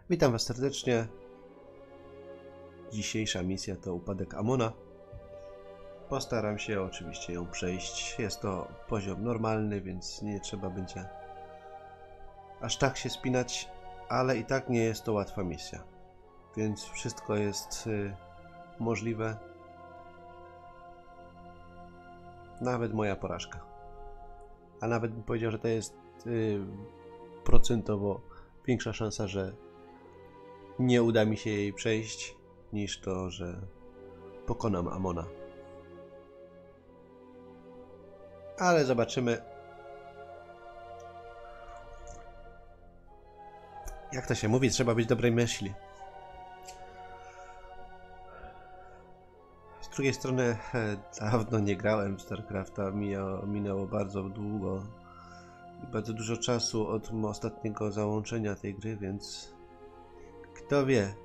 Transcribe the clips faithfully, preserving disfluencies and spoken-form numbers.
Witam Was serdecznie. Dzisiejsza misja to upadek Amona. Postaram się oczywiście ją przejść. Jest to poziom normalny, więc nie trzeba będzie aż tak się spinać, ale i tak nie jest to łatwa misja. Więc wszystko jest y, możliwe. Nawet moja porażka. A nawet bym powiedział, że to jest y, procentowo większa szansa, że nie uda mi się jej przejść, niż to, że pokonam Amona. Ale zobaczymy. Jak to się mówi, trzeba być dobrej myśli. Z drugiej strony dawno nie grałem w StarCrafta, minęło, minęło bardzo długo i bardzo dużo czasu od ostatniego załączenia tej gry, więc kto wie.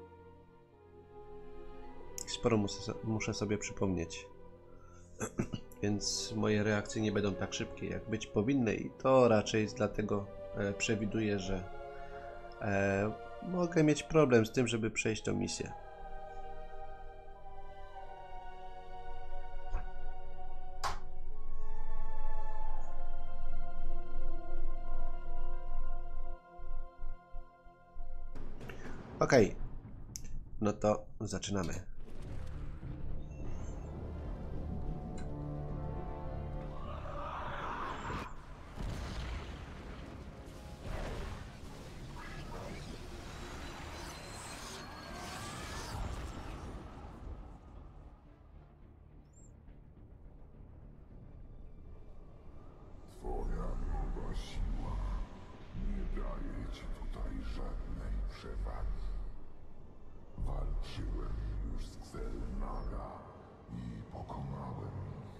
Sporo muszę, muszę sobie przypomnieć. Więc moje reakcje nie będą tak szybkie, jak być powinny, i to raczej jest dlatego e, przewiduję, że e, mogę mieć problem z tym, żeby przejść tą misję. Okej, okay. No to zaczynamy. Twoja nowa siła nie daje ci tutaj żadnej przewagi. Walczyłem już z Xel'Naga i pokonałem ich.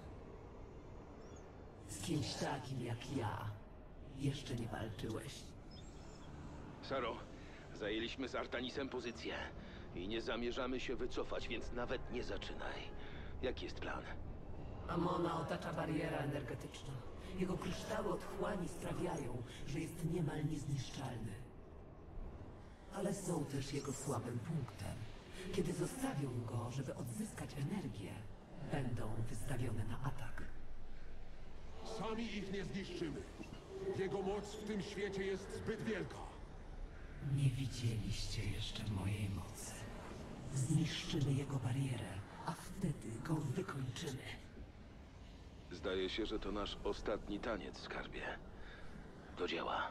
Z kimś takim jak ja jeszcze nie walczyłeś. Saro, zajęliśmy z Artanisem pozycję i nie zamierzamy się wycofać, więc nawet nie zaczynaj. Jaki jest plan? Amona otacza bariera energetyczna. Jego kryształy otchłani sprawiają, że jest niemal niezniszczalny. Ale są też jego słabym punktem. Kiedy zostawią go, żeby odzyskać energię, będą wystawione na atak. Sami ich nie zniszczymy. Jego moc w tym świecie jest zbyt wielka. Nie widzieliście jeszcze mojej mocy. Zniszczymy jego barierę, a wtedy go wykończymy. Zdaje się, że to nasz ostatni taniec, skarbie. Do dzieła.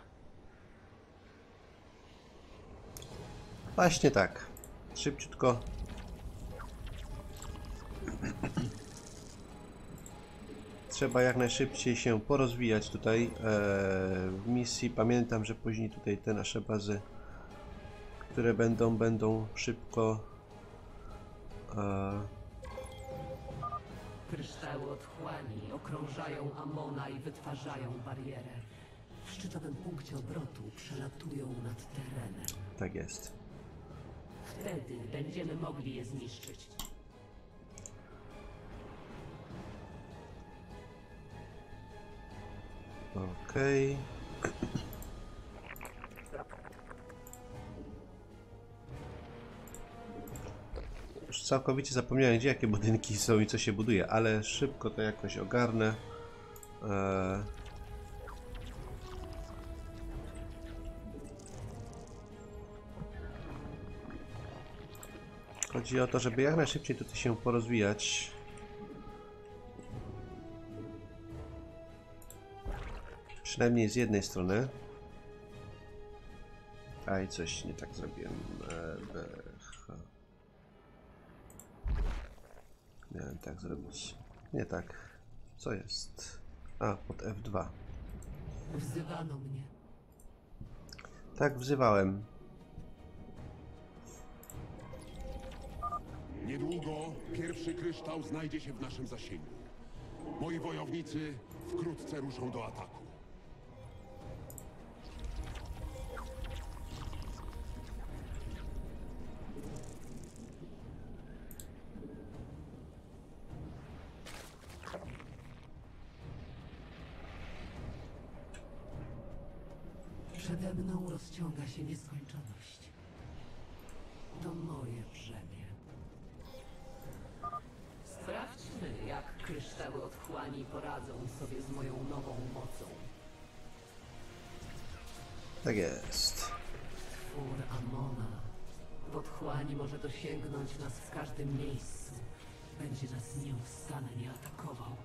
Właśnie tak. Szybciutko. Trzeba jak najszybciej się porozwijać tutaj e, w misji. Pamiętam, że później tutaj te nasze bazy, które będą, będą szybko e, Kryształy otchłani okrążają Amona i wytwarzają barierę. W szczytowym punkcie obrotu przelatują nad terenem. tak jest. Wtedy będziemy mogli je zniszczyć. Okej. Już całkowicie zapomniałem, gdzie jakie budynki są i co się buduje, ale szybko to jakoś ogarnę. Eee... Chodzi o to, żeby jak najszybciej tutaj się porozwijać. Przynajmniej z jednej strony. A i coś nie tak zrobiłem. E, Miałem tak zrobić. Nie tak. Co jest? A, pod F dwa. Wzywano mnie. Tak, wzywałem. Niedługo pierwszy kryształ znajdzie się w naszym zasięgu. Moi wojownicy wkrótce ruszą do ataku. Przede mną rozciąga się nieskończoność. otchłani poradzą sobie z moją nową mocą. Tak jest. Twór Amona. W otchłani może dosięgnąć nas w każdym miejscu. Będzie nas nieustannie atakował.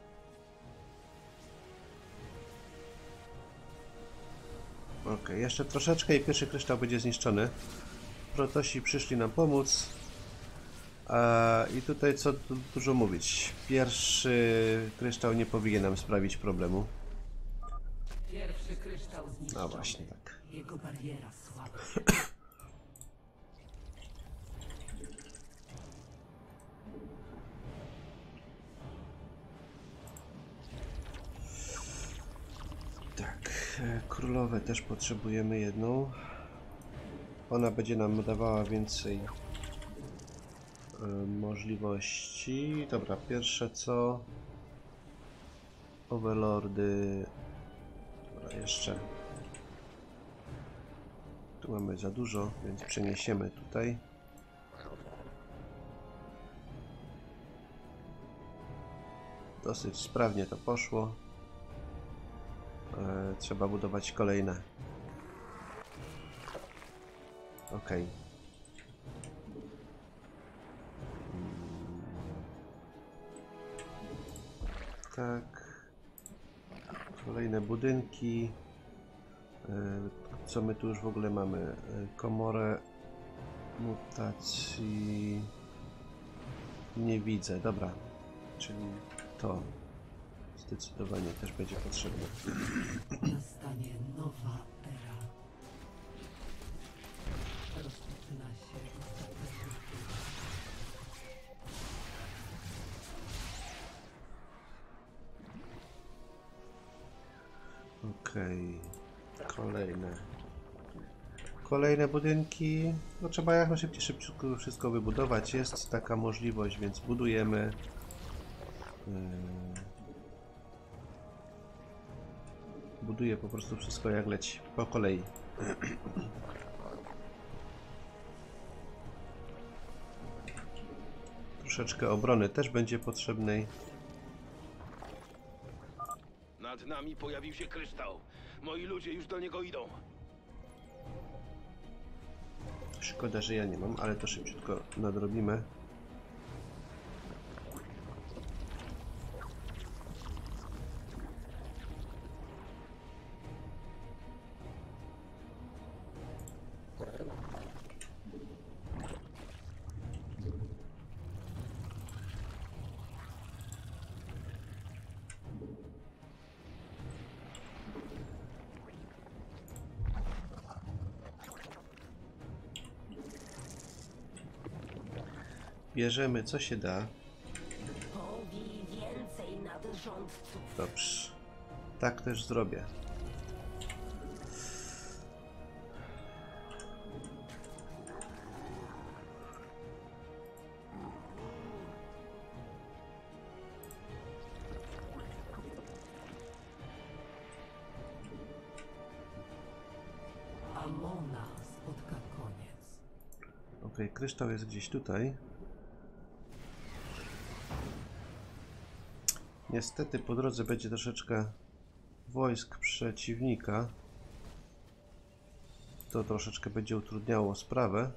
Ok, jeszcze troszeczkę i pierwszy kryształ będzie zniszczony. Protosi przyszli nam pomóc. A, I tutaj co tu dużo mówić. Pierwszy kryształ nie powinien nam sprawić problemu. Pierwszy kryształ zniszczony. No właśnie tak. Jego bariera słaba. Tak, e, królowe też potrzebujemy jedną. Ona będzie nam dawała więcej e, możliwości. Dobra, pierwsze co? Overlordy. Dobra, jeszcze. Tu mamy za dużo, więc przeniesiemy tutaj. Dosyć sprawnie to poszło. E, trzeba budować kolejne. Ok. Hmm. Tak. Kolejne budynki. E, co my tu już w ogóle mamy? E, komorę mutacji. Nie widzę. Dobra. Czyli to. Zdecydowanie też będzie potrzebne. Nastanie nowa era. Rozpoczyna się ostateczna chwila. Okej. Kolejne. Kolejne budynki. No trzeba jak najszybciej szybciutko wszystko wybudować. Jest taka możliwość, więc budujemy. Yy... Buduję po prostu wszystko jak leci, po kolei. Troszeczkę obrony też będzie potrzebnej. Nad nami pojawił się kryształ. Moi ludzie już do niego idą. Szkoda, że ja nie mam, ale to szybciutko nadrobimy. Bierzemy co się da. Powij więcej nadrządców. Dobrze. Tak też zrobię. Amona spotka koniec. Ok, kryształ jest gdzieś tutaj. Niestety po drodze będzie troszeczkę wojsk przeciwnika. To troszeczkę będzie utrudniało sprawę.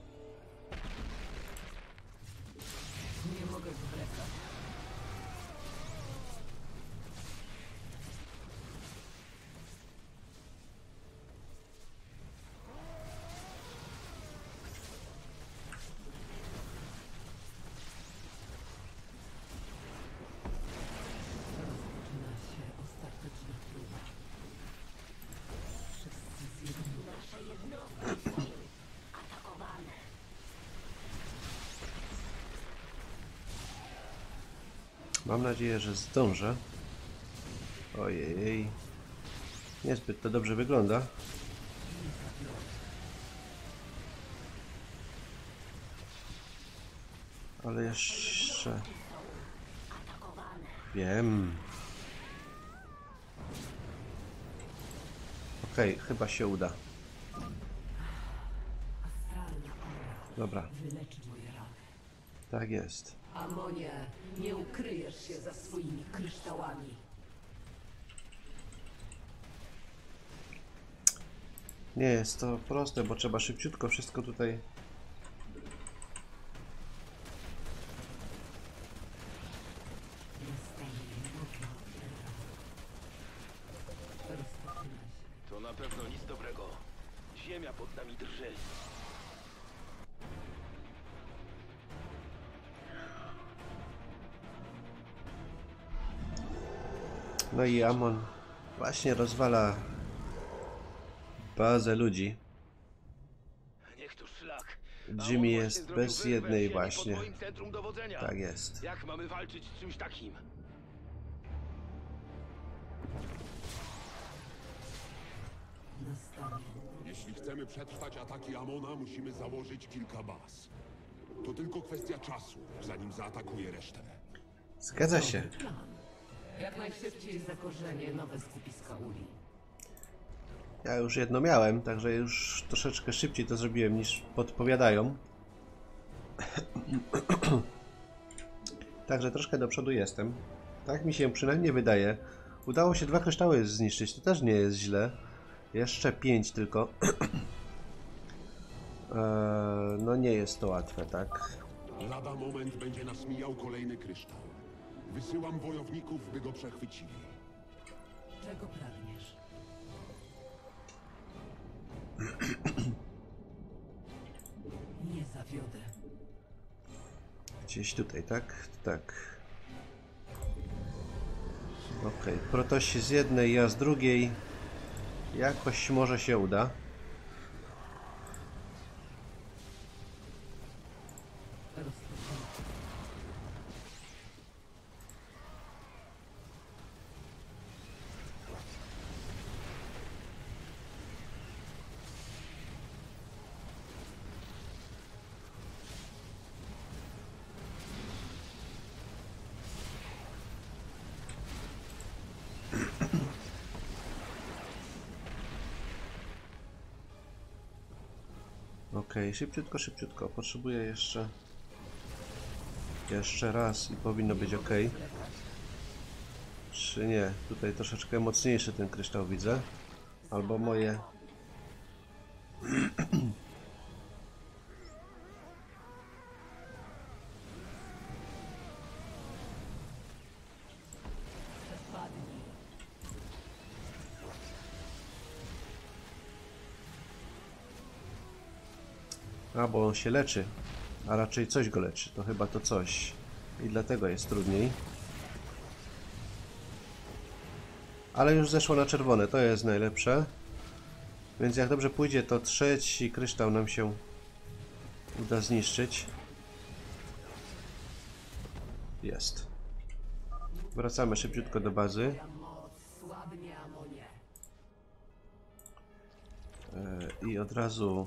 Nie mogę zwlekać. Rozpoczyna się ostateczna próba. Wszyscy zjednoczeni. Nasze jednostki są atakowane. Mam nadzieję, że zdążę. Ojej. Niezbyt to dobrze wygląda. Ale jeszcze... Atakowane. Wiem. Okej, chyba się uda. Astralna aura Dobra. wyleczy moje rany. Tak jest. Amonie, nie ukryjesz się za swoimi kryształami. Nie jest to proste, bo trzeba szybciutko wszystko tutaj... To na pewno nic dobrego. Ziemia pod nami drży. No i Amon właśnie rozwala bazę ludzi. Niech to szlak. Jimmy A on jest właśnie bez zrobił wyrwę jednej w ziemi pod właśnie. moim centrum dowodzenia. Tak jest. Jak mamy walczyć z czymś takim? Nastanie. Jeśli chcemy przetrwać ataki Amona, musimy założyć kilka baz. To tylko kwestia czasu, zanim zaatakuje resztę. Zgadza się. Plan. Jak najszybciej zakorzenię nowe skupiska uli. Ja już jedno miałem, także już troszeczkę szybciej to zrobiłem niż podpowiadają. Także troszkę do przodu jestem. Tak mi się przynajmniej wydaje. Udało się dwa kryształy zniszczyć, to też nie jest źle. Jeszcze pięć tylko. eee, no nie jest to łatwe, tak? Lada moment będzie nas mijał kolejny kryształ. Wysyłam wojowników, by go przechwycili. Czego pragniesz? Nie zawiodę. Gdzieś tutaj, tak? Tak. Okej, Protosi z jednej, ja z drugiej. Jakoś może się uda. Okej, okay, szybciutko, szybciutko. Potrzebuję jeszcze... Jeszcze raz i powinno być ok. Czy nie? Tutaj troszeczkę mocniejszy ten kryształ widzę. Albo moje... A, bo on się leczy, a raczej coś go leczy, to chyba to coś i dlatego jest trudniej. Ale już zeszło na czerwone, to jest najlepsze. Więc jak dobrze pójdzie, to trzeci kryształ nam się uda zniszczyć. Jest. Wracamy szybciutko do bazy. Yy, I od razu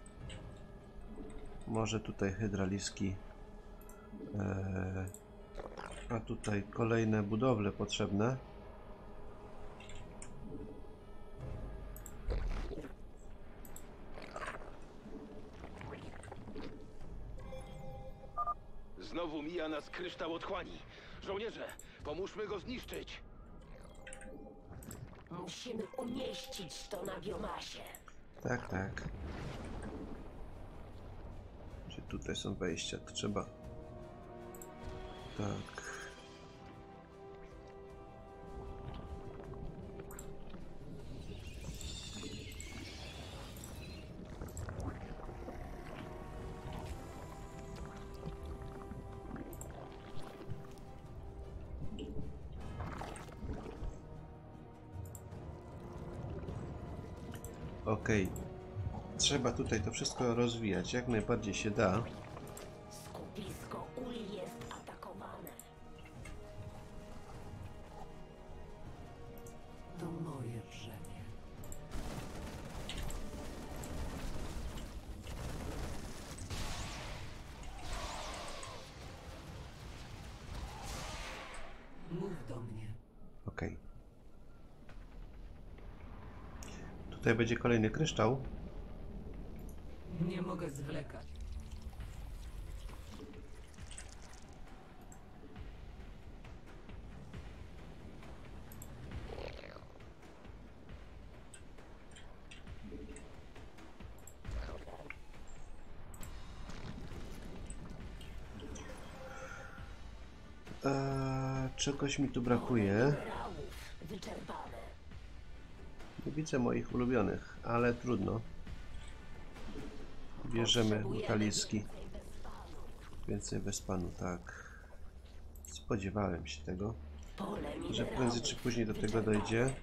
może tutaj hydraliski, eee, a tutaj kolejne budowle potrzebne. Znowu mija nas kryształ otchłani. Żołnierze, pomóżmy go zniszczyć. Musimy umieścić to na biomasie. Tak, tak. Gdzie tutaj są wejścia, to trzeba... Tak. Okej. Trzeba tutaj to wszystko rozwijać, jak najbardziej się da. Skupisko uli jest atakowane. To moje brzemię. Mów do mnie. Okej. Tutaj będzie kolejny kryształ. Nie mogę zwlekać. Eee, czegoś mi tu brakuje. Minerałów wyczerpane. Nie widzę moich ulubionych, ale trudno. Bierzemy metaliski. Więcej Wespanu, tak. Spodziewałem się tego, Pole że minerałów prędzej czy później do tego wyczerpane. dojdzie.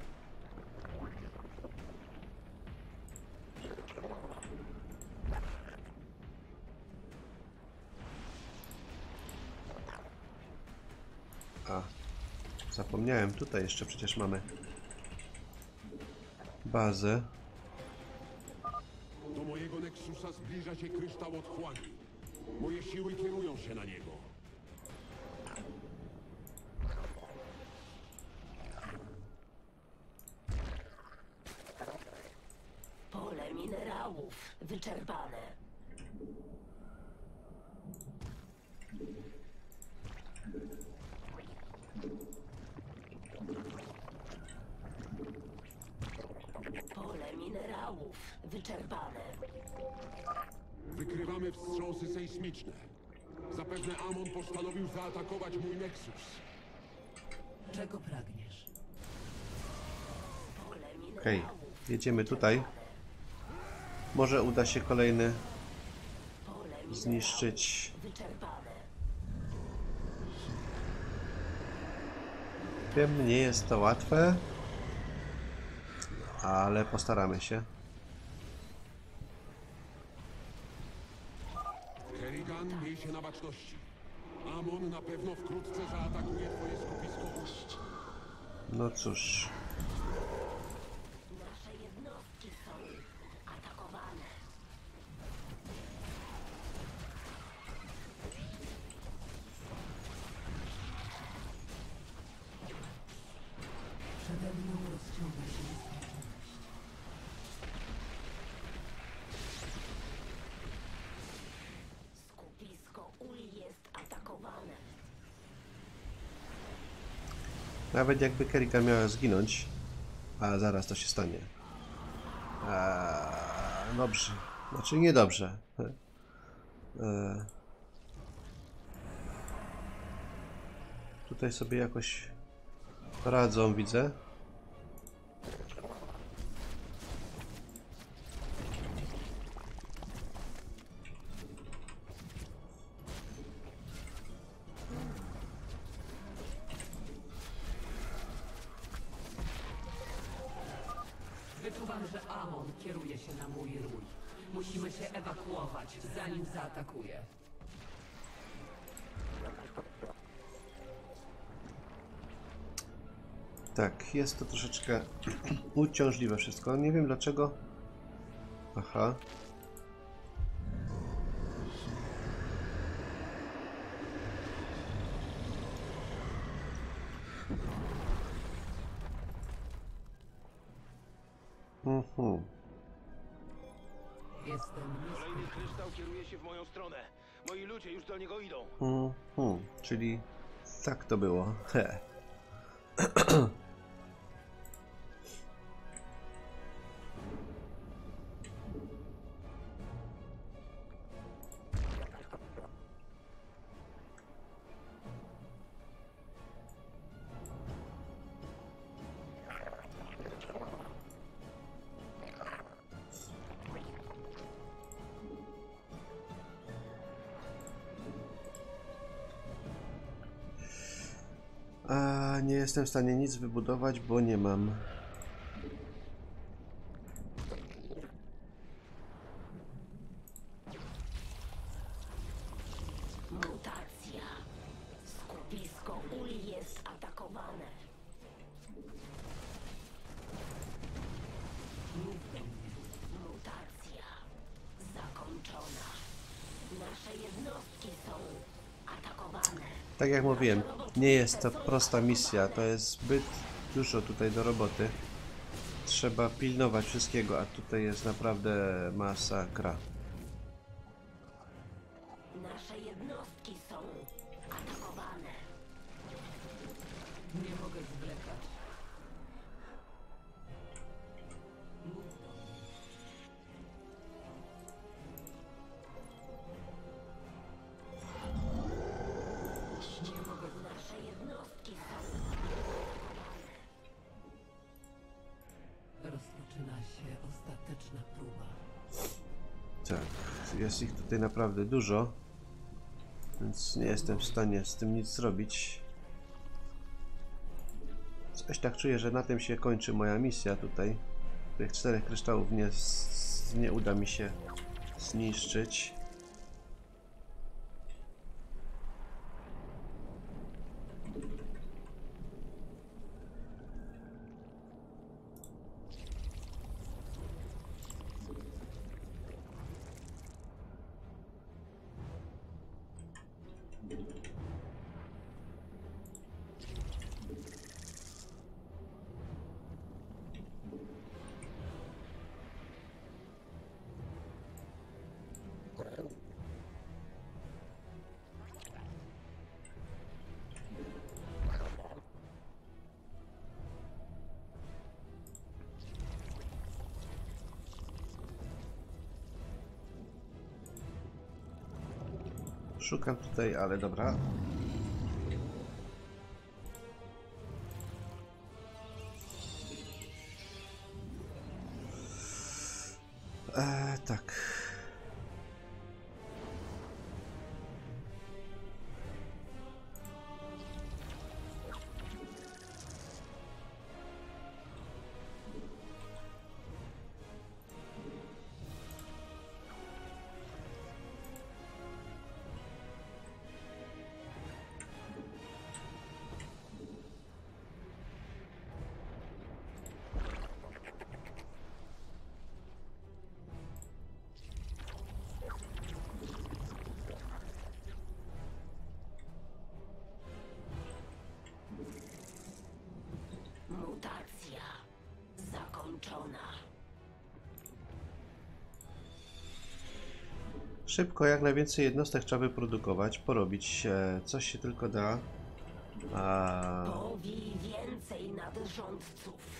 A, zapomniałem, tutaj jeszcze przecież mamy bazę. Do mojego Nexusa zbliża się kryształ otchłani. Moje siły kierują się na niego. Pole minerałów wyczerpane. Pole minerałów wyczerpane. Wykrywamy wstrząsy sejsmiczne. Zapewne Amon postanowił zaatakować mój Nexus. Czego pragniesz? Pole Okej, minerałów jedziemy tutaj. Może uda się kolejny Pole minerałów zniszczyć. wyczerpane. Wiem, nie jest to łatwe, ale postaramy się. Kerrigan, miej się na baczności. Amon na pewno wkrótce zaatakuje twoje skupisko. No cóż, Nasze jednostki są atakowane. Przede mną rozciąga się nieskończoność. Skupisko uli jest atakowane. nawet jakby Kerrigan miała zginąć, a zaraz to się stanie. Eee, dobrze, znaczy niedobrze. Eee, tutaj sobie jakoś radzą, widzę. Wyczuwam, że Amon kieruje się na mój rój. Musimy się ewakuować, zanim zaatakuje. Tak, jest to troszeczkę uciążliwe wszystko. Nie wiem dlaczego. Aha. Mhm. Jestem Kolejny kryształ kieruje się w moją stronę. Moi ludzie już do niego idą. Mhm. Czyli tak to było. He. A nie jestem w stanie nic wybudować, bo nie mam. Mutacja. Skupisko uli jest atakowane. Mutacja zakończona. Nasze jednostki są atakowane. Tak jak mówiłem, nie jest to prosta misja, to jest zbyt dużo tutaj do roboty. Trzeba pilnować wszystkiego, a tutaj jest naprawdę masakra. Nasze jednostki są atakowane. Nie mogę zwlekać. Mów do mnie. Nie mogę jest ich tutaj naprawdę dużo, więc nie jestem w stanie z tym nic zrobić. Coś tak czuję, że na tym się kończy moja misja tutaj. Tych czterech kryształów nie, nie uda mi się zniszczyć. Szukam tutaj, ale dobra. Eee, tak. Mutacja zakończona. Szybko, jak najwięcej jednostek trzeba wyprodukować, porobić e, coś się tylko da. A... Powij więcej nadrządców.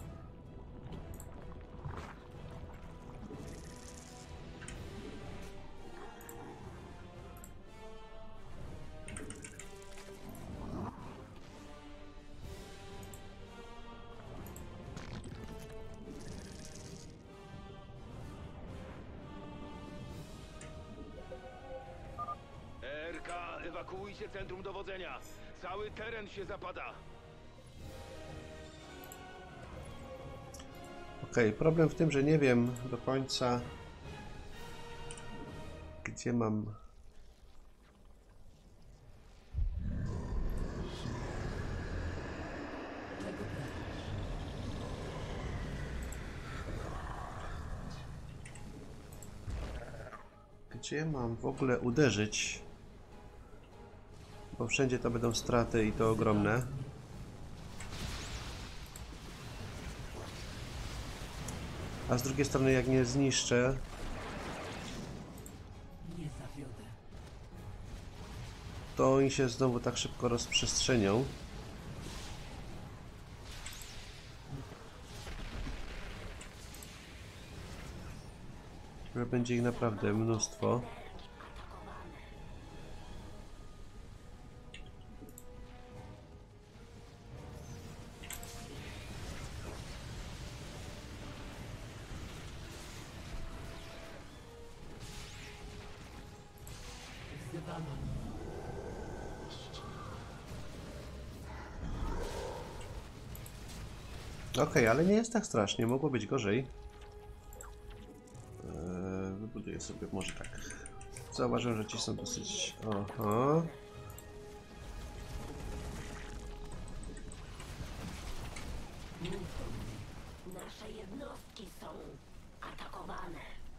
R K, ewakuujcie centrum dowodzenia. Cały teren się zapada. Okej, problem w tym, że nie wiem do końca, gdzie mam... Gdzie mam w ogóle uderzyć? Bo wszędzie to będą straty i to ogromne. A z drugiej strony, jak nie zniszczę, Nie zawiodę. to oni się znowu tak szybko rozprzestrzenią. Że będzie ich naprawdę mnóstwo. Wzywano. Okej, ale nie jest tak strasznie, mogło być gorzej. Eee, wybuduję sobie może tak. Zauważyłem, że ci są dosyć... Aha. Nasze jednostki są atakowane.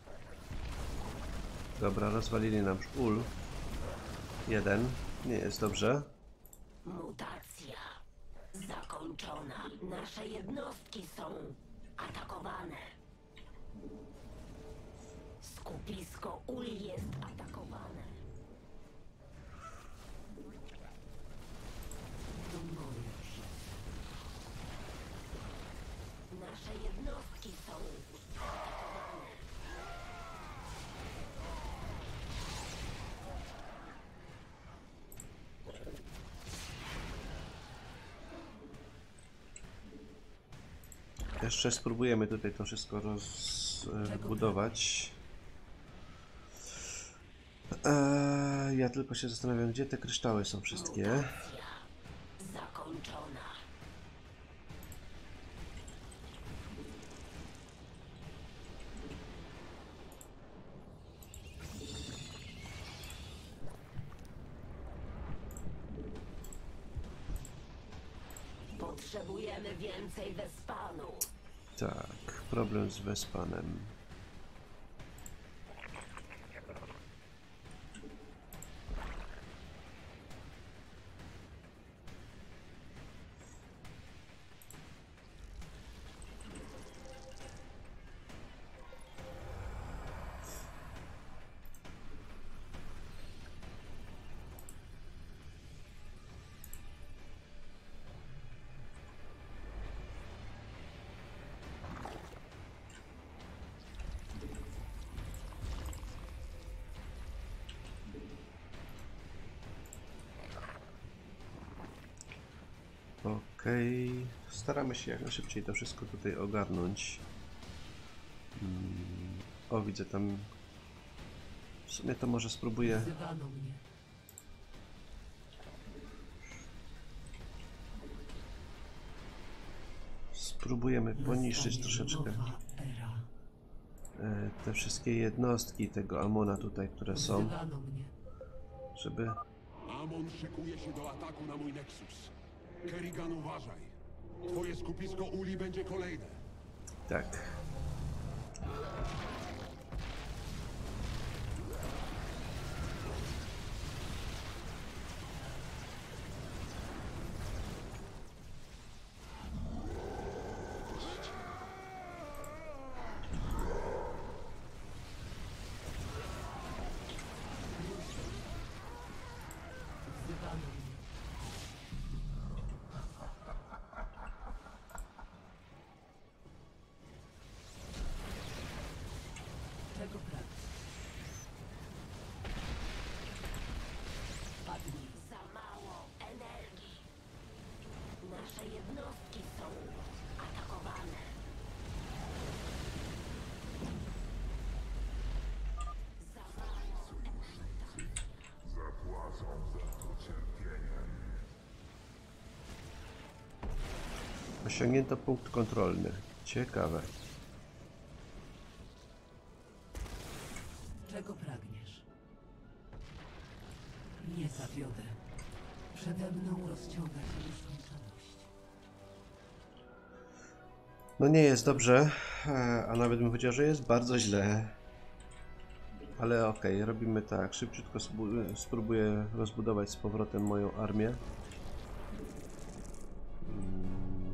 Dobra, rozwalili nam ul. Jeden. Nie jest dobrze. Mutacja zakończona. Nasze jednostki są atakowane. Skupisko ul jest atakowane. To moje drzewo. Nasze jednostki są atakowane. Jeszcze spróbujemy tutaj to wszystko rozbudować. Ja tylko się zastanawiam, gdzie te kryształy są wszystkie. Mutacja zakończona. Potrzebujemy więcej Wespanu. Tak, problem z Vespanem. Okej, okay. Staramy się jak najszybciej to wszystko tutaj ogarnąć. Hmm. O, widzę tam. W sumie to może spróbuję. Wzywano mnie. Spróbujemy poniszczyć Nastanie troszeczkę nowa era. e, te wszystkie jednostki tego Amona tutaj, które są, Wzywano mnie. żeby. Amon szykuje się do ataku na mój Nexus. Kerrigan, uważaj. Twoje skupisko Uli będzie kolejne. Tak. Wzywano mnie. Czego pragniesz? Padnij. Za mało energii. Nasze jednostki są atakowane. Za mało energii. Zapłacą za to cierpieniem. Osiągnięto punkt kontrolny. Ciekawe. Czego pragniesz? Nie zawiodę. Przede mną rozciąga się nieskończoność. No nie jest dobrze, e, a nawet bym powiedział, że jest bardzo źle. Ale okej, okay, robimy tak. Szybciutko spróbuję, spróbuję rozbudować z powrotem moją armię. Mm.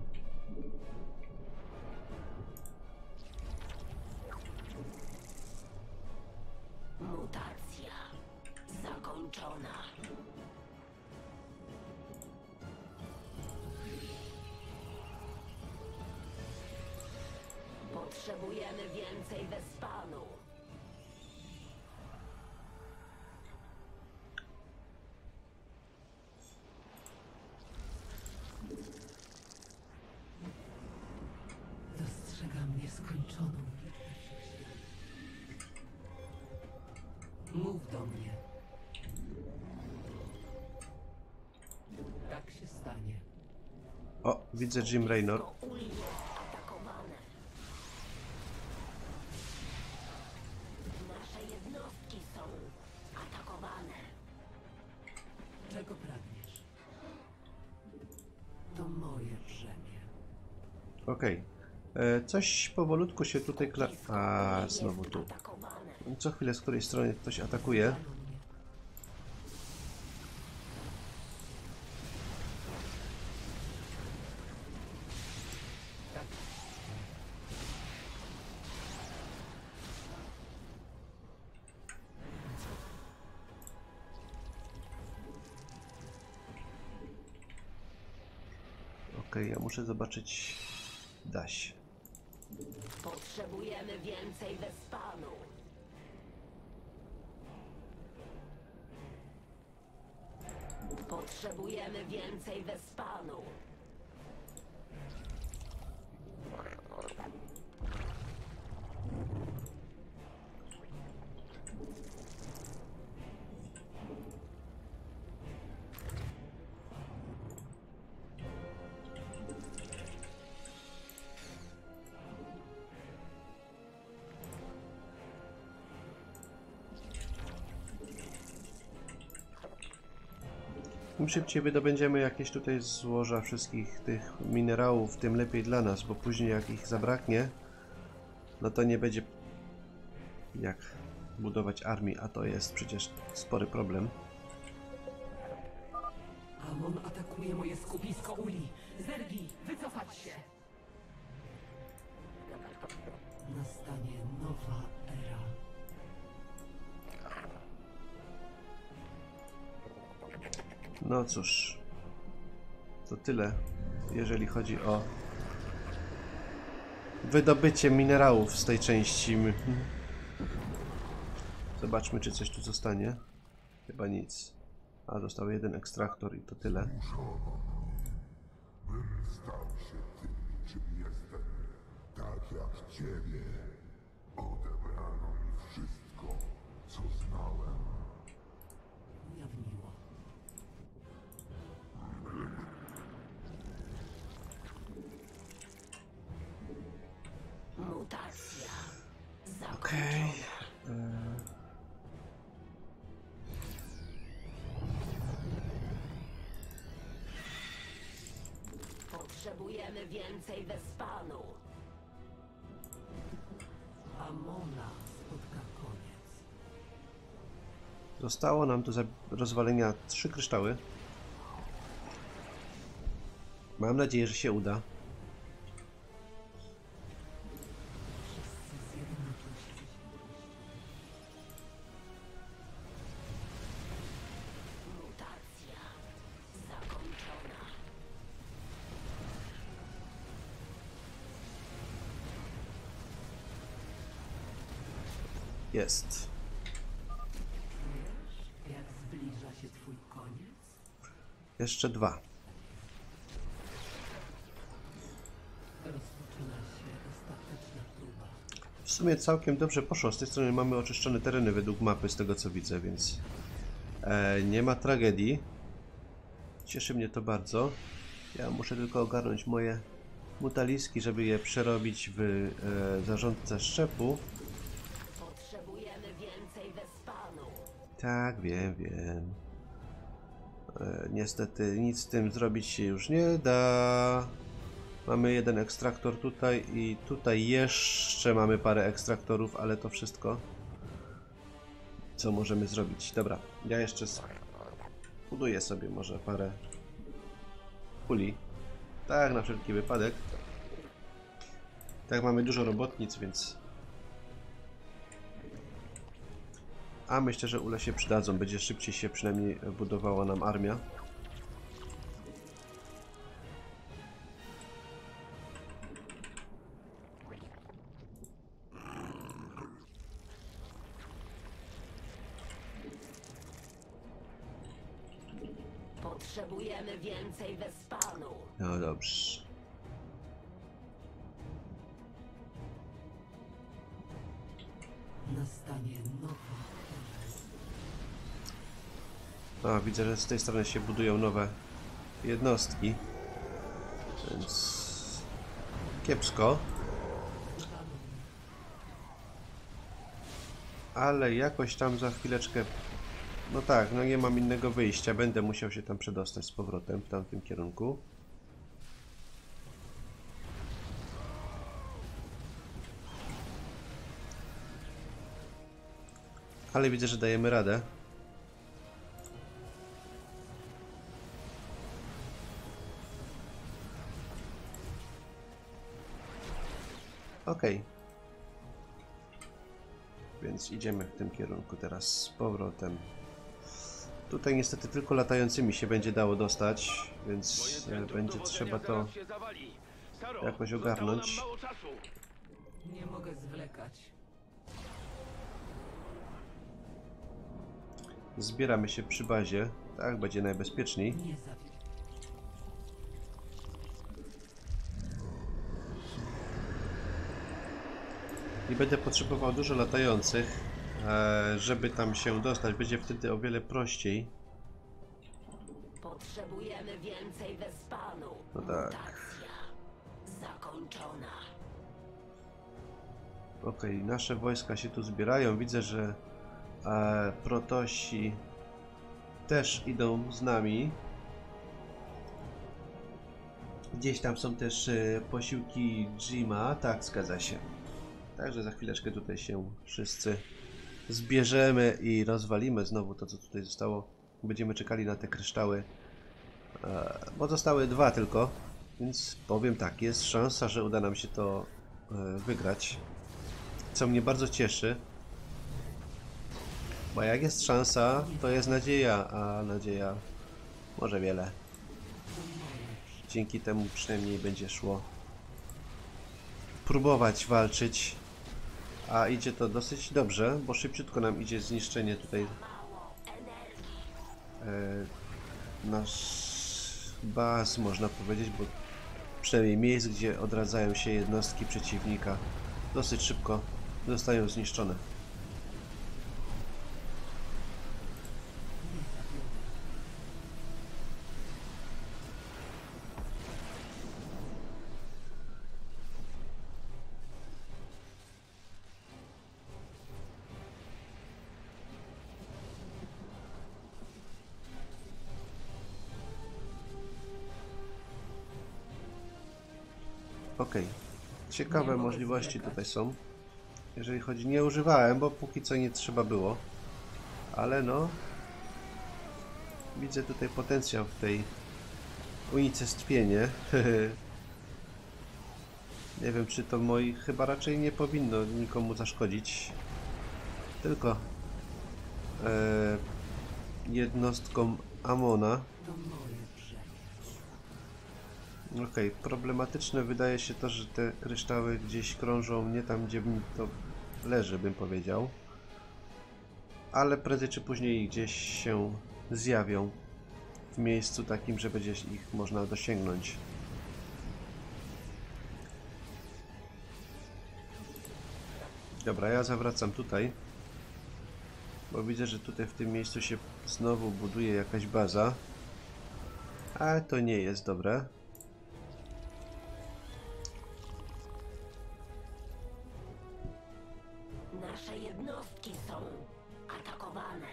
Mutacja zakończona. Potrzebujemy więcej Vespanu. Dostrzegam nieskończoną liczbę wszechświatów. Mów do mnie. Tak się stanie. O, widzę Jim Raynor. Uli jest atakowane. Nasze jednostki są atakowane. Czego pragniesz? To moje brzemię. Okej. Okay. Coś powolutku się tutaj kla... A, znowu tu. Atakowane. Co chwilę z której strony ktoś atakuje. Wzywano mnie. Tak. Okej, okay, ja muszę zobaczyć. Da się. Potrzebujemy więcej Vespanu. Potrzebujemy więcej Vespanu. Im szybciej wydobędziemy jakieś tutaj złoża wszystkich tych minerałów, tym lepiej dla nas, bo później jak ich zabraknie, no to nie będzie jak budować armii, a to jest przecież spory problem. Amon atakuje moje skupisko uli. Zergi, wycofać się! Nastanie nowa era. No cóż, to tyle, jeżeli chodzi o wydobycie minerałów z tej części. Zobaczmy, czy coś tu zostanie. Chyba nic. A, został jeden ekstraktor i to tyle. Bym stał się tym, czym jestem. Tak jak ciebie. Odebrano mi wszystko, co znałem. Ujawniło. Mutacja. Okej. Potrzebujemy więcej Wespanu. Amona spotka koniec. Zostało nam do rozwalenia trzy kryształy. Mam nadzieję, że się uda. Mutacja zakończona. Jest. Wiesz, jak zbliża się twój koniec? Jeszcze dwa. Rozpoczyna się ostateczna próba. W sumie całkiem dobrze poszło. Z tej strony mamy oczyszczone tereny według mapy, z tego co widzę, więc e, nie ma tragedii. Cieszy mnie to bardzo. Ja muszę tylko ogarnąć moje mutaliski, żeby je przerobić w e, zarządcę szczepu. Potrzebujemy więcej Wespanu. Tak, wiem, wiem. E, niestety nic z tym zrobić się już nie da. Mamy jeden ekstraktor tutaj i tutaj jeszcze mamy parę ekstraktorów, ale to wszystko, co możemy zrobić. Dobra, ja jeszcze buduję sobie może parę kuli. Tak, na wszelki wypadek. Tak, mamy dużo robotnic, więc... A myślę, że ule się przydadzą. Będzie szybciej się przynajmniej budowała nam armia. Potrzebujemy więcej Wespanu. No dobrze. Nastanie nowa era. A, widzę, że z tej strony się budują nowe jednostki. Więc... kiepsko. Ale jakoś tam za chwileczkę... No tak, no nie mam innego wyjścia. Będę musiał się tam przedostać z powrotem w tamtym kierunku. Ale widzę, że dajemy radę. Okej. Okay. Więc idziemy w tym kierunku teraz z powrotem. Tutaj niestety tylko latającymi się będzie dało dostać, więc będzie trzeba to jakoś ogarnąć. Nie mogę zwlekać. Zbieramy się przy bazie. Tak, będzie najbezpieczniej. Nie zawiedź. I będę potrzebował dużo latających, żeby tam się dostać. Będzie wtedy o wiele prościej. Potrzebujemy więcej Wespanu. No tak. Mutacja zakończona. Okej, okay, nasze wojska się tu zbierają. Widzę, że e, protosi też idą z nami. Gdzieś tam są też e, posiłki Jima, tak, zgadza się. Także za chwileczkę tutaj się wszyscy zbierzemy i rozwalimy znowu to, co tutaj zostało. Będziemy czekali na te kryształy, e, bo zostały dwa tylko, więc powiem tak, jest szansa, że uda nam się to e, wygrać, co mnie bardzo cieszy, bo jak jest szansa, to jest nadzieja, a nadzieja może wiele. Dzięki temu przynajmniej będzie szło próbować walczyć, a idzie to dosyć dobrze, bo szybciutko nam idzie zniszczenie tutaj e, nasz baz, można powiedzieć, bo przynajmniej miejsc, gdzie odradzają się jednostki przeciwnika, dosyć szybko zostają zniszczone. Okej, ciekawe możliwości tutaj są. Jeżeli chodzi, nie używałem, bo póki co nie trzeba było. Ale no, widzę tutaj potencjał w tej unicestwienie. Nie wiem, czy to moi, chyba raczej nie powinno nikomu zaszkodzić. Tylko e, jednostkom Amona. Okej, okay. Problematyczne wydaje się to, że te kryształy gdzieś krążą nie tam, gdzie mi to leży, bym powiedział. Ale prędzej czy później gdzieś się zjawią w miejscu takim, że będzie ich można dosięgnąć. Dobra, ja zawracam tutaj, bo widzę, że tutaj w tym miejscu się znowu buduje jakaś baza. Ale to nie jest dobre. Nasze jednostki są atakowane.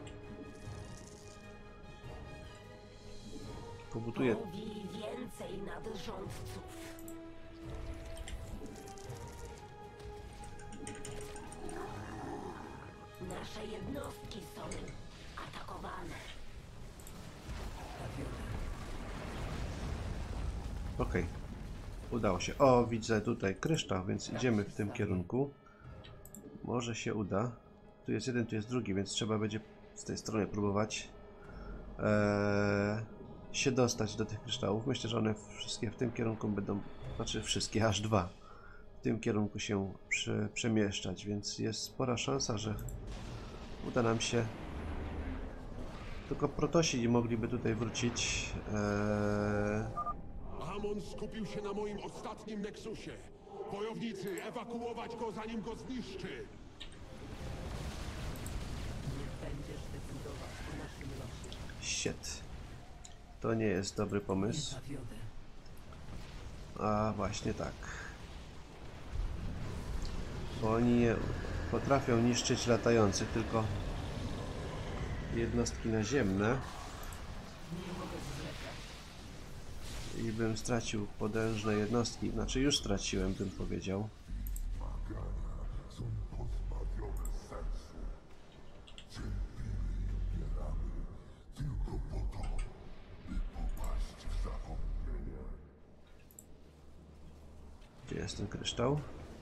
Pobuduję. Mówi więcej nadrządców. Nasze jednostki są atakowane. Okej, okay. Udało się. O, widzę tutaj kryształ, więc idziemy w tym kierunku. Może się uda. Tu jest jeden, tu jest drugi, więc trzeba będzie z tej strony próbować ee, się dostać do tych kryształów. Myślę, że one wszystkie w tym kierunku będą, znaczy wszystkie, aż dwa w tym kierunku się przy, przemieszczać, więc jest spora szansa, że uda nam się. Tylko protosi mogliby tutaj wrócić. Eee... Amon skupił się na moim ostatnim Nexusie. Wojownicy, ewakuować go, zanim go zniszczy! Będziesz decydować o naszym losie. Shit. To nie jest dobry Nie pomysł. zawiodę. A właśnie tak. Bo oni nie potrafią niszczyć latających, tylko jednostki naziemne. I bym stracił potężne jednostki, znaczy już straciłem, bym powiedział. Wymagania są pozbawione sensu. Cierpimy i bieramy tylko po to, by popaść w zapomnienie. Gdzie jest ten kryształ?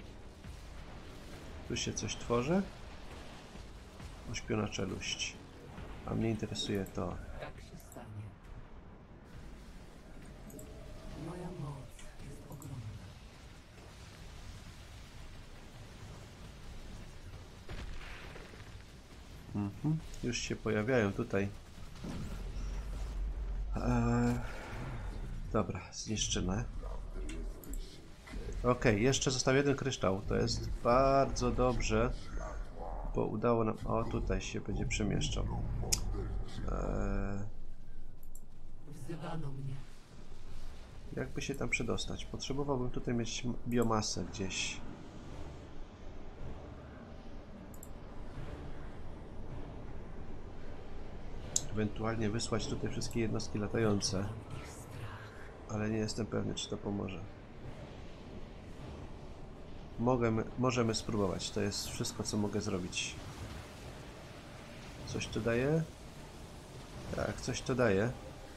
Tu się coś tworzy? Uśpiona czeluść. A mnie interesuje to. Tak się stanie. Moja moc jest ogromna. Mhm. Już się pojawiają tutaj. Eee, dobra, zniszczymy. Ok, jeszcze został jeden kryształ. To jest bardzo dobrze, bo udało nam... O, tutaj się będzie przemieszczał. Eee, Wzywano mnie. jakby się tam przedostać? Potrzebowałbym tutaj mieć biomasę gdzieś. Ewentualnie wysłać tutaj wszystkie jednostki latające. ale nie jestem pewny, czy to pomoże. Mogę, możemy spróbować. To jest wszystko, co mogę zrobić. Coś to daje? Tak, coś to daje.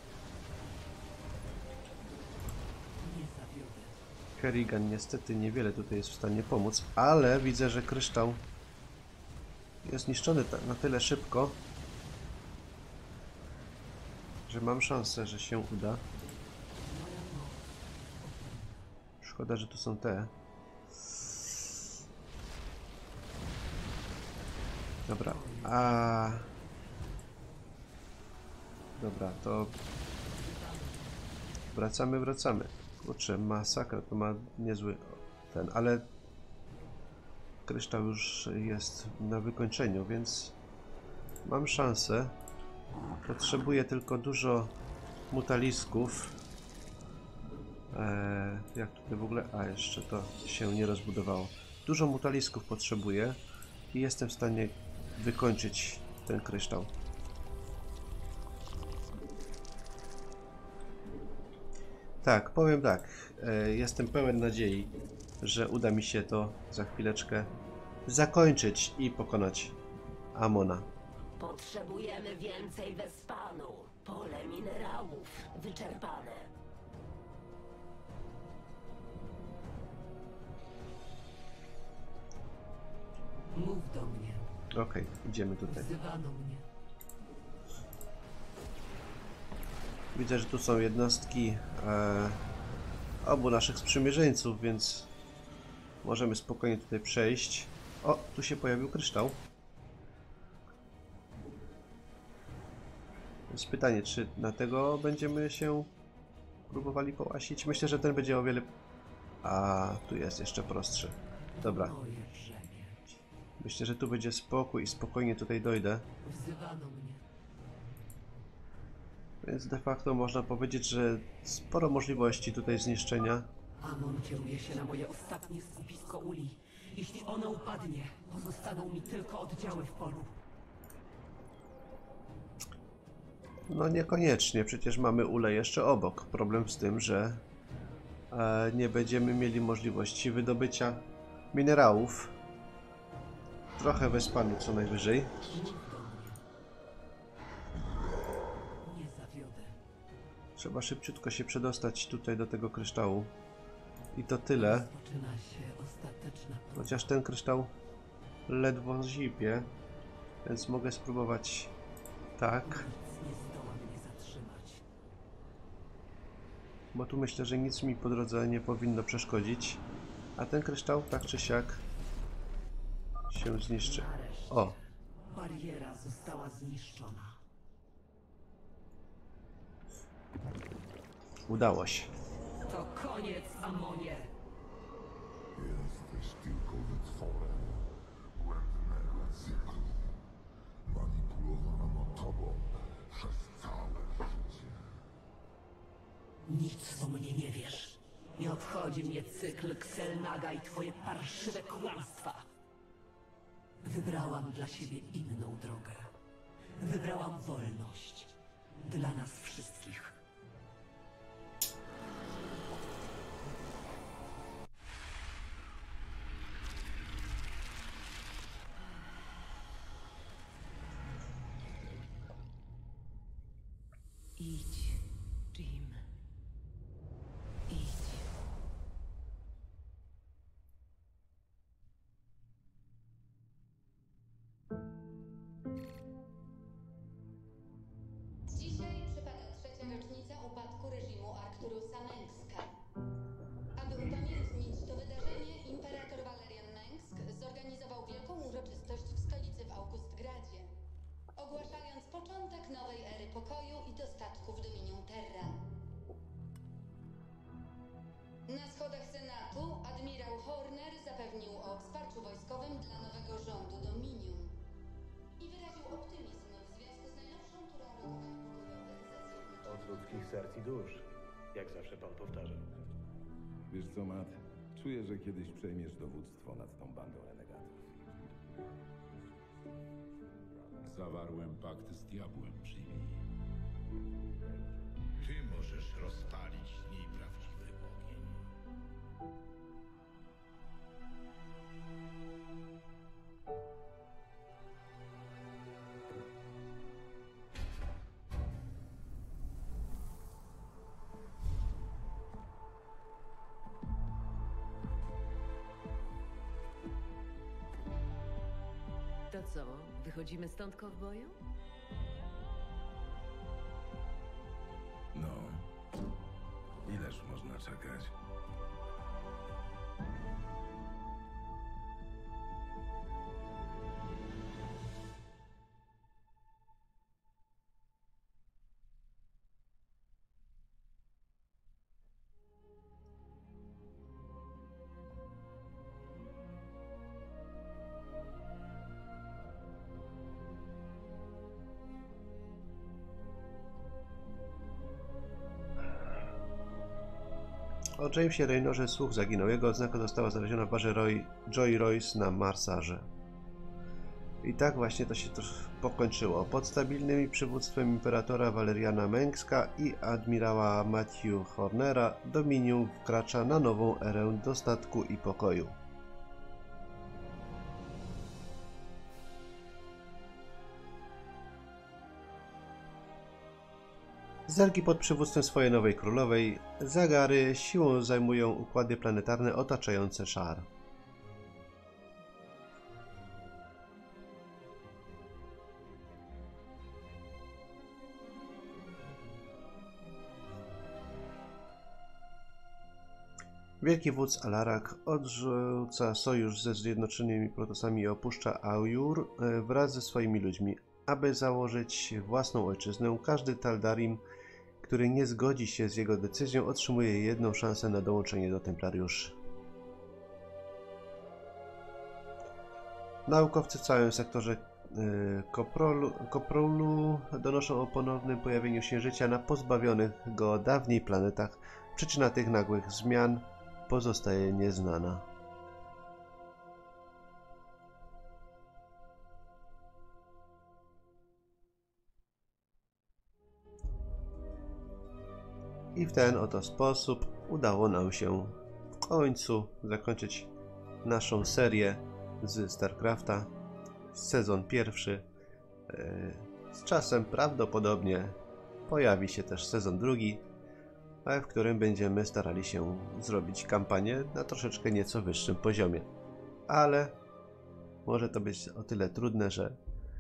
Kerrigan niestety niewiele tutaj jest w stanie pomóc, ale widzę, że kryształ jest zniszczony na tyle szybko, że mam szansę, że się uda. Szkoda, że tu są te. Dobra, a... Dobra, to... Wracamy, wracamy. Kurczę, masakra, to ma niezły ten, ale... Kryształ już jest na wykończeniu, więc... Mam szansę. Potrzebuję tylko dużo mutalisków. Eee, jak tutaj w ogóle... A, jeszcze to się nie rozbudowało. Dużo mutalisków potrzebuję i jestem w stanie wykończyć ten kryształ. Tak, powiem tak. E, jestem pełen nadziei, że uda mi się to za chwileczkę zakończyć i pokonać Amona. Potrzebujemy więcej Wespanu. Pole minerałów wyczerpane. Mów do mnie. Okej, okay, idziemy tutaj. Wzywano mnie. Widzę, że tu są jednostki e, obu naszych sprzymierzeńców, więc możemy spokojnie tutaj przejść. O, tu się pojawił kryształ. Więc pytanie, czy na tego będziemy się próbowali połasić? Myślę, że ten będzie o wiele... A, tu jest jeszcze prostszy. Dobra. Myślę, że tu będzie spokój i spokojnie tutaj dojdę. Wzywano mnie. Więc de facto można powiedzieć, że sporo możliwości tutaj zniszczenia. Amon kieruje się na moje ostatnie skupisko uli. Jeśli ono upadnie, pozostaną mi tylko oddziały w polu. No niekoniecznie, przecież mamy ulę jeszcze obok. Problem z tym, że e, nie będziemy mieli możliwości wydobycia minerałów. Trochę Wespanu co najwyżej. Nie zawiodę. Trzeba szybciutko się przedostać tutaj do tego kryształu. I to tyle. Rozpoczyna się ostateczna próba. Chociaż ten kryształ ledwo zipie, więc mogę spróbować tak. Nic nie zdoła mnie zatrzymać. Bo tu myślę, że nic mi po drodze nie powinno przeszkodzić. A ten kryształ tak czy siak się zniszczy. Nareszcie. O! Bariera została zniszczona. Udało się. To koniec, Amonie. Jesteś tylko wytworem błędnego cyklu. Manipulowano tobą przez całe życie. Nic o mnie nie wiesz. Nie obchodzi mnie cykl Xelnaga i twoje parszywe kłamstwa. Wybrałam dla siebie inną drogę. Wybrałam wolność. Dla nas wszystkich. Idź, Jim. Idź. Dzisiaj przypada trzecia rocznica upadku reżimu Arcturusa Mengska. Aby upamiętnić to wydarzenie, imperator Valerian Mengsk zorganizował wielką uroczystość w stolicy w Augustgradzie, ogłaszając początek nowej ery pokoju i dostatków Dominium Terra. Na schodach Senatu admirał Horner zapewnił o wsparciu wojskowym dla nowego rządu Dominium i wyraził optymizm w związku z najnowszą turą rokowań pokojowych ze Zjednoczonych. Od ludzkich serc i dusz, jak zawsze pan powtarzał. Wiesz co, Matt? Czuję, że kiedyś przejmiesz dowództwo nad tą bandą renegatów. Zawarłem pakt z diabłem, Jimmy. ty możesz rozpalić z niej prawdziwy ogień. To co, wychodzimy stąd, kowboju? No. Ileż można czekać? O Jamesie Raynorze słuch zaginął. Jego odznaka została znaleziona w barze Roy, Joy Royce na Marsarze. I tak właśnie to się to pokończyło. Pod stabilnym przywództwem imperatora Valeriana Mengska i admirała Matthew Hornera Dominium wkracza na nową erę dostatku i pokoju. Zergi pod przywództwem swojej nowej królowej, Zagary, siłą zajmują układy planetarne otaczające Szar. Wielki wódz Alarak odrzuca sojusz ze Zjednoczonymi Protosami i opuszcza Aujur wraz ze swoimi ludźmi, aby założyć własną ojczyznę. Każdy Taldarim, który nie zgodzi się z jego decyzją, otrzymuje jedną szansę na dołączenie do Templariuszy. Naukowcy w całym sektorze Koprolu, Koprolu donoszą o ponownym pojawieniu się życia na pozbawionych go dawniej planetach. Przyczyna tych nagłych zmian pozostaje nieznana. I w ten oto sposób udało nam się w końcu zakończyć naszą serię z StarCrafta, sezon pierwszy. Z czasem prawdopodobnie pojawi się też sezon drugi, w którym będziemy starali się zrobić kampanię na troszeczkę nieco wyższym poziomie. Ale może to być o tyle trudne, że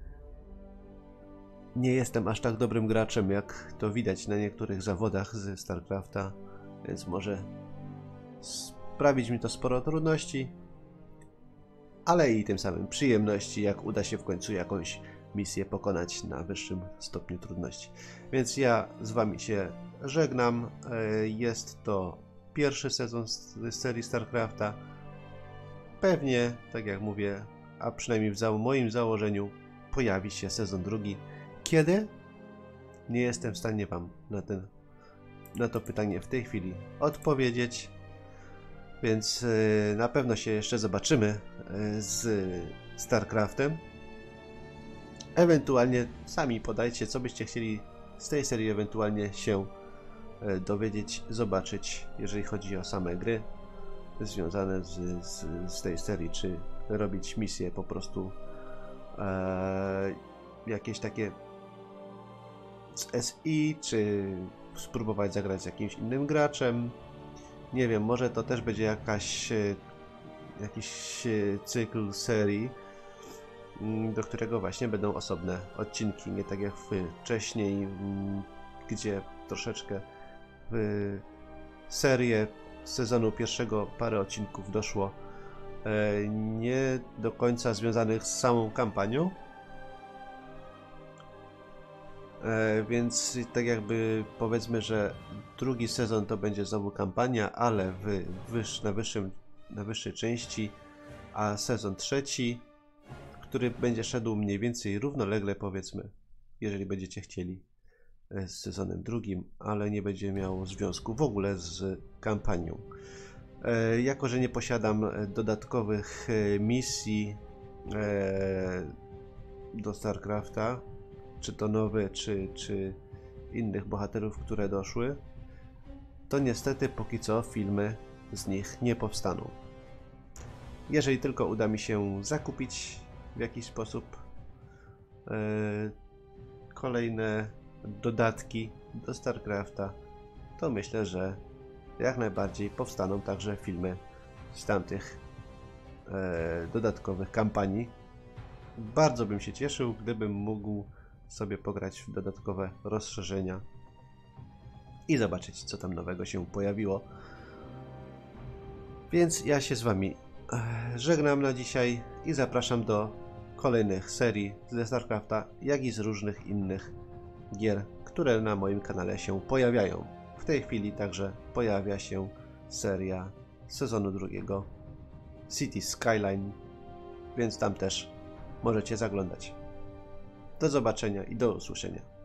nie jestem aż tak dobrym graczem, jak to widać na niektórych zawodach ze StarCrafta, więc może sprawić mi to sporo trudności, ale i tym samym przyjemności, jak uda się w końcu jakąś misję pokonać na wyższym stopniu trudności. Więc ja z wami się żegnam. Jest to pierwszy sezon z serii StarCrafta. Pewnie, tak jak mówię, a przynajmniej w moim założeniu, pojawi się sezon drugi. Kiedy? Nie jestem w stanie wam na, ten, na to pytanie w tej chwili odpowiedzieć, więc yy, na pewno się jeszcze zobaczymy yy, z StarCraftem. Ewentualnie sami podajcie, co byście chcieli z tej serii ewentualnie się yy, dowiedzieć, zobaczyć, jeżeli chodzi o same gry związane z, z, z tej serii, czy robić misje po prostu yy, jakieś takie z S I, czy spróbować zagrać z jakimś innym graczem. Nie wiem, może to też będzie jakaś jakiś cykl serii, do którego właśnie będą osobne odcinki, nie tak jak wcześniej, gdzie troszeczkę w serię sezonu pierwszego parę odcinków doszło nie do końca związanych z samą kampanią. E, więc tak jakby powiedzmy, że drugi sezon to będzie znowu kampania, ale w, wyż, na, wyższym, na wyższej części, a sezon trzeci, który będzie szedł mniej więcej równolegle, powiedzmy, jeżeli będziecie chcieli, z sezonem drugim, ale nie będzie miało związku w ogóle z kampanią. E, jako że nie posiadam dodatkowych misji e, do StarCrafta, czy to nowe, czy, czy innych bohaterów, które doszły, to niestety póki co filmy z nich nie powstaną. Jeżeli tylko uda mi się zakupić w jakiś sposób yy, kolejne dodatki do StarCrafta, to myślę, że jak najbardziej powstaną także filmy z tamtych yy, dodatkowych kampanii. Bardzo bym się cieszył, gdybym mógł sobie pograć w dodatkowe rozszerzenia i zobaczyć, co tam nowego się pojawiło. Więc ja się z wami żegnam na dzisiaj i zapraszam do kolejnych serii ze StarCrafta, jak i z różnych innych gier, które na moim kanale się pojawiają. W tej chwili także pojawia się seria sezonu drugiego Cities Skyline, więc tam też możecie zaglądać. Do zobaczenia i do usłyszenia.